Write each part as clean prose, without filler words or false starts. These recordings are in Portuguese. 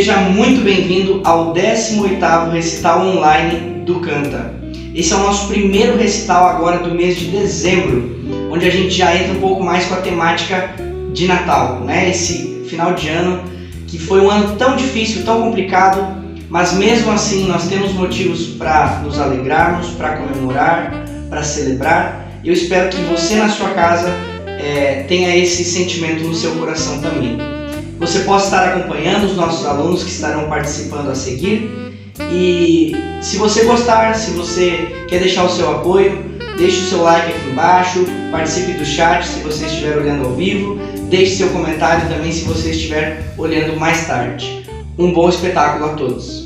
Seja muito bem-vindo ao 18º recital online do Canta. Esse é o nosso primeiro recital agora do mês de dezembro, onde a gente já entra um pouco mais com a temática de Natal, né? Esse final de ano que foi um ano tão difícil, tão complicado, mas mesmo assim nós temos motivos para nos alegrarmos, para comemorar, para celebrar. Eu espero que você na sua casa tenha esse sentimento no seu coração também. Você pode estar acompanhando os nossos alunos que estarão participando a seguir, e se você gostar, se você quer deixar o seu apoio, deixe o seu like aqui embaixo, participe do chat se você estiver olhando ao vivo, deixe seu comentário também se você estiver olhando mais tarde. Um bom espetáculo a todos!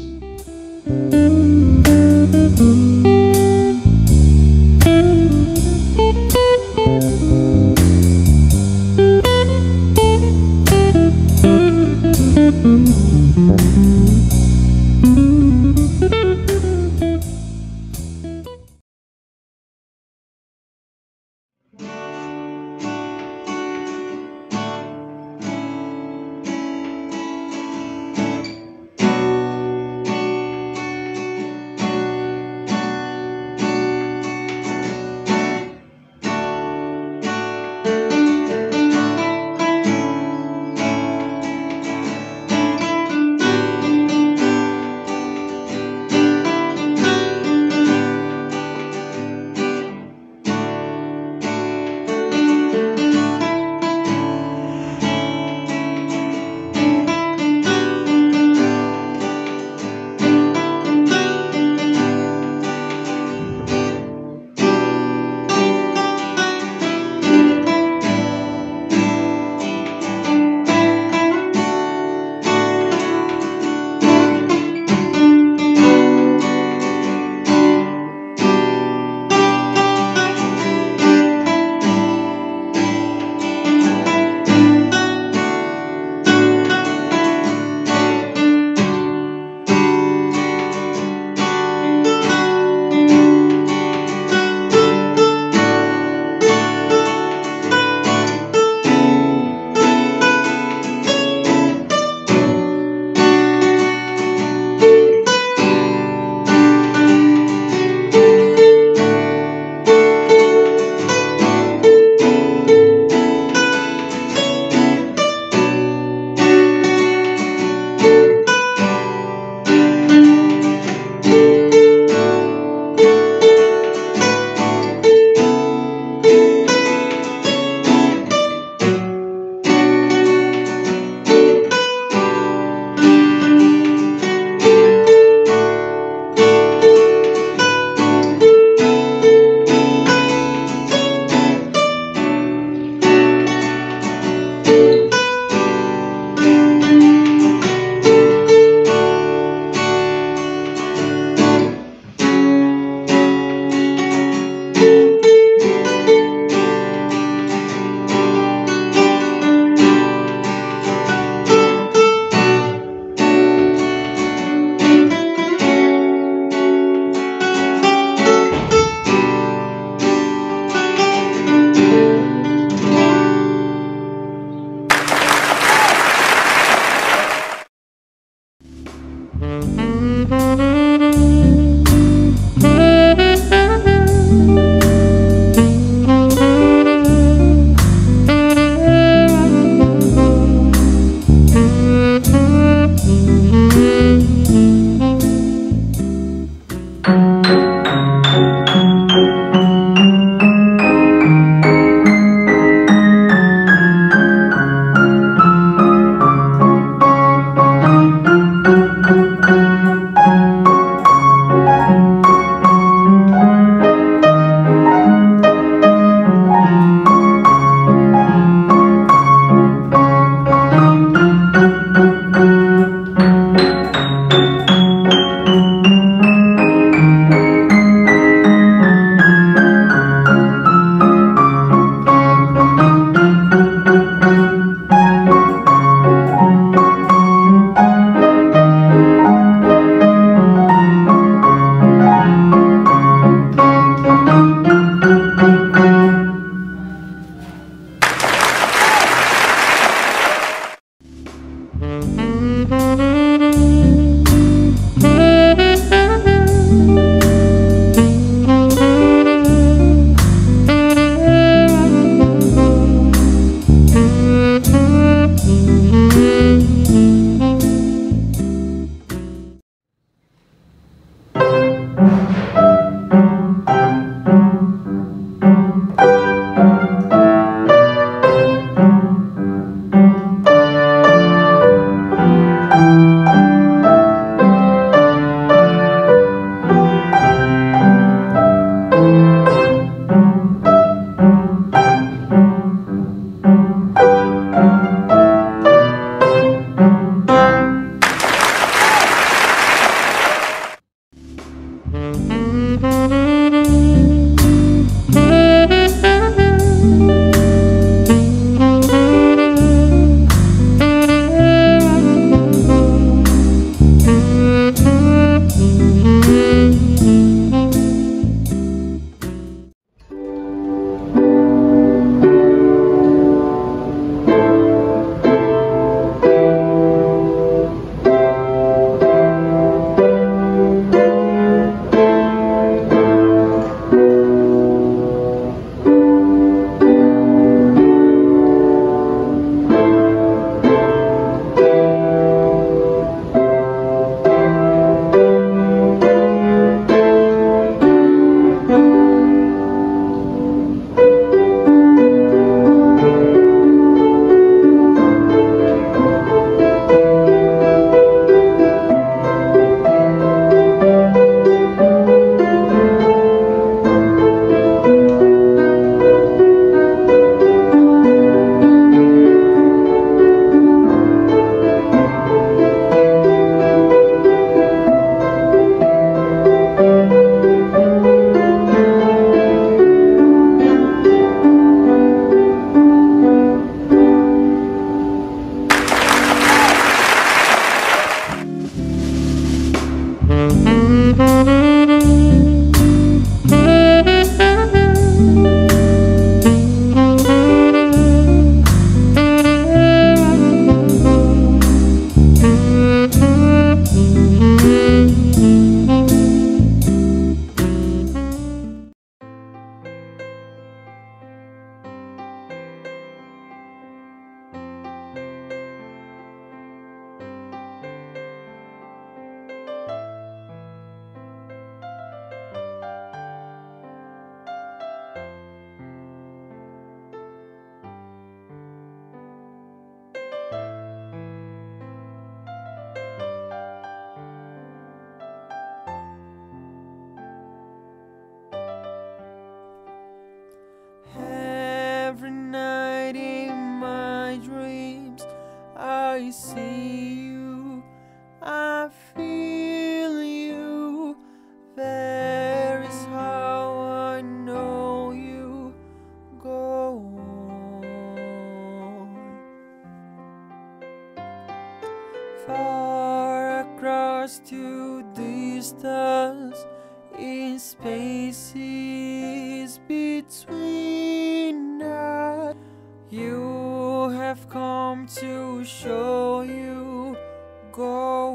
close to distance in spaces between us. You have come to show you go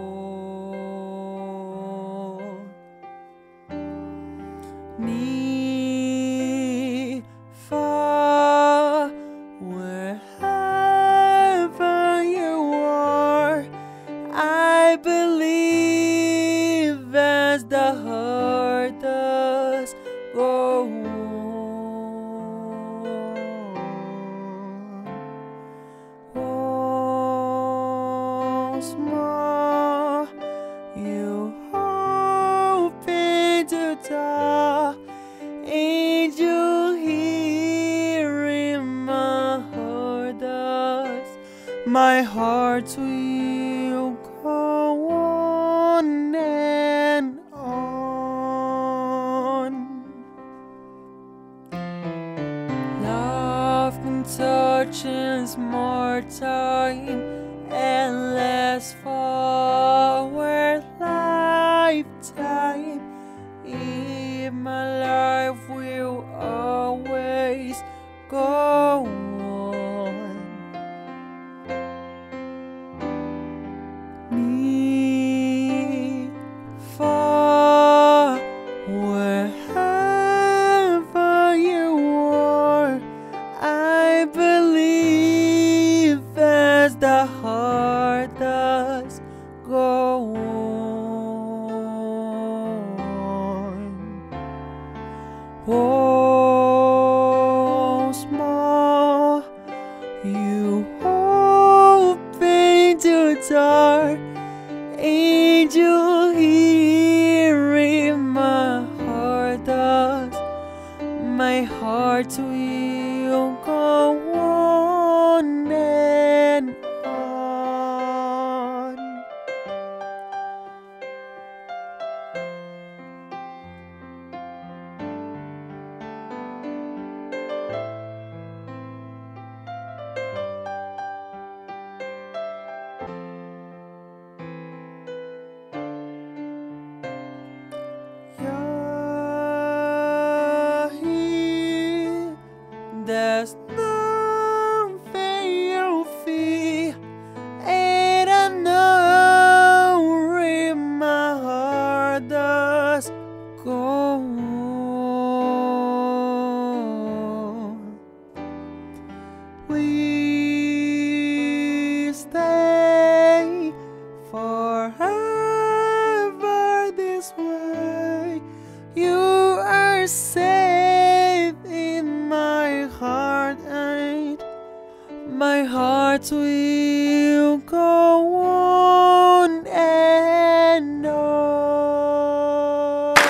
on. Near, far, wherever you are, I believe as the heart does go on. Once more, you open the door, and you hear in my heart does. My heart will go on and on. Love can touch in more time and last for a lifetime. If my life will always go on. Near, far, wherever you are, I believe as the heart does go on. Once more, you open the door, and you hear in my heart does. My heart will go on and on. You're here, there's nothing you fear, and I know in my heart does go on. We stay forever this way. You are safe in my heart, and my heart will go on and on.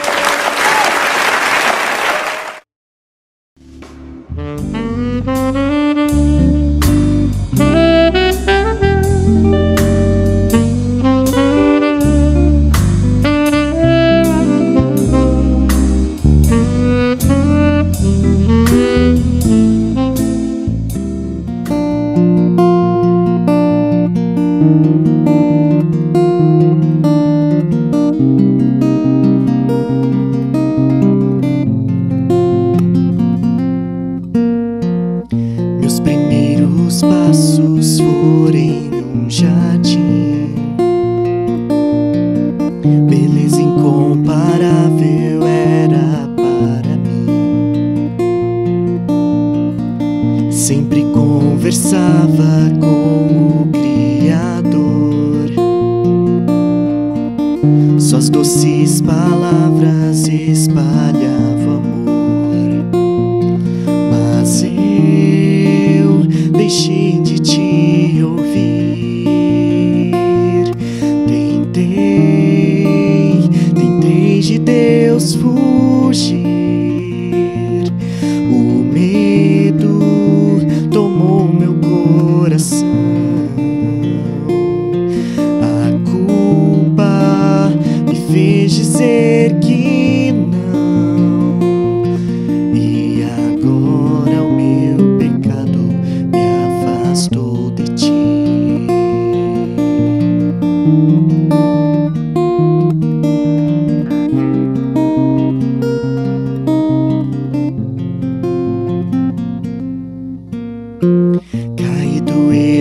Meus primeiros passos foram em um jardim. Beleza incomparável era para mim. Sempre conversava com o Criador. Suas doces palavras espalhavam amor. Mas eu deixei de te ouvir. Tentei de Deus fugir. O medo tomou meu coração. A culpa me fez dizer que não.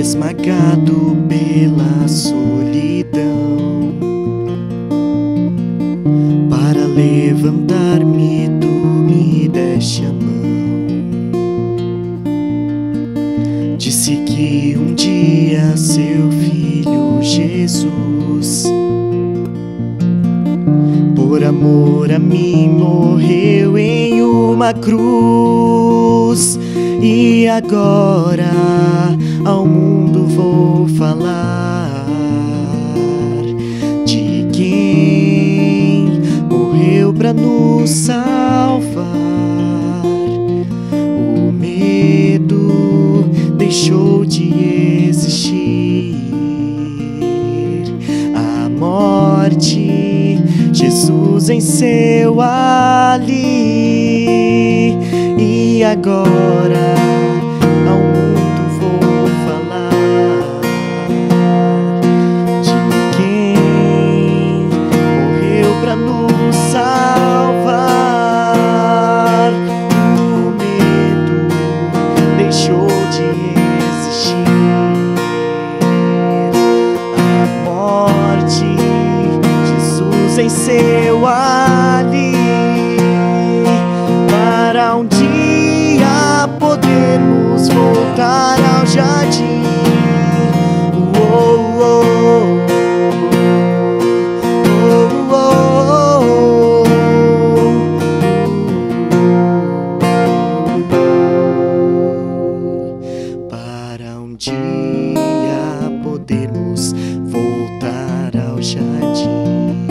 esmagado pela solidão. Para levantar-me, tu me deste a mão. Disse que um dia seu filho Jesus, por amor a mim, morreu em uma cruz. E agora ao mundo vou falar de quem morreu pra nos salvar. O medo deixou de existir, a morte Jesus venceu ali. E agora ao mundo vou falar de quem morreu pra nos salvar. O medo deixou de existir, a morte Jesus venceu ali. Para um dia podermos voltar ao jardim. Para um dia podermos voltar ao jardim.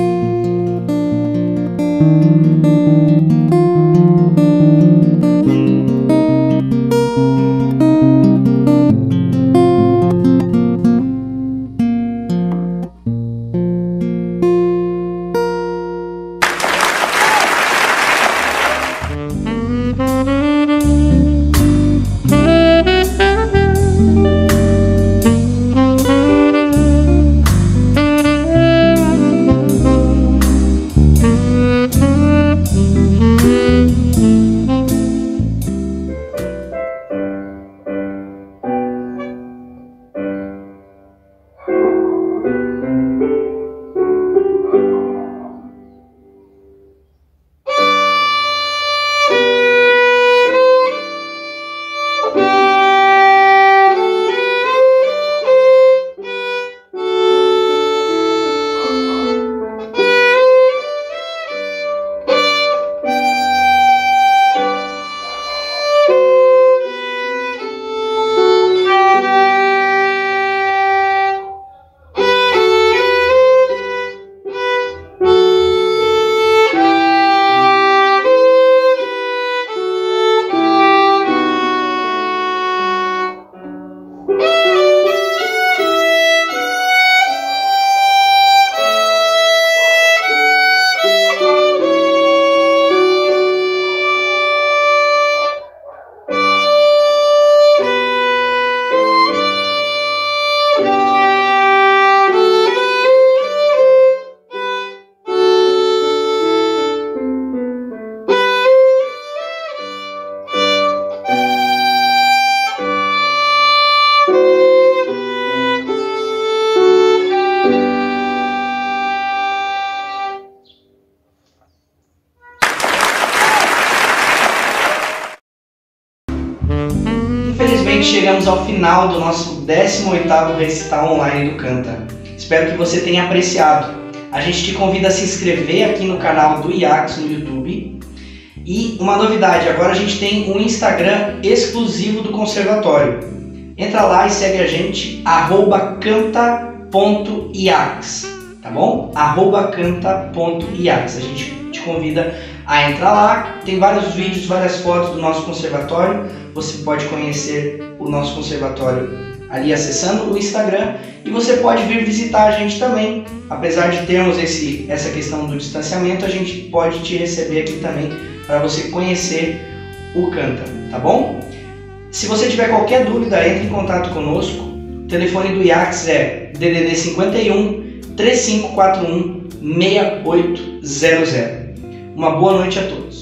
Infelizmente chegamos ao final do nosso 18º recital online do Canta. Espero que você tenha apreciado. A gente te convida a se inscrever aqui no canal do IACS no YouTube. E uma novidade, agora a gente tem um Instagram exclusivo do Conservatório. Entra lá e segue a gente, @canta.iacs, tá bom? @canta.iacs. A gente te convida a entrar lá, tem vários vídeos, várias fotos do nosso conservatório. Você pode conhecer o nosso conservatório ali acessando o Instagram e você pode vir visitar a gente também. Apesar de termos essa questão do distanciamento, a gente pode te receber aqui também para você conhecer o Canta, tá bom? Se você tiver qualquer dúvida, entre em contato conosco. O telefone do IACS é DDD 51 3541 6800. Uma boa noite a todos.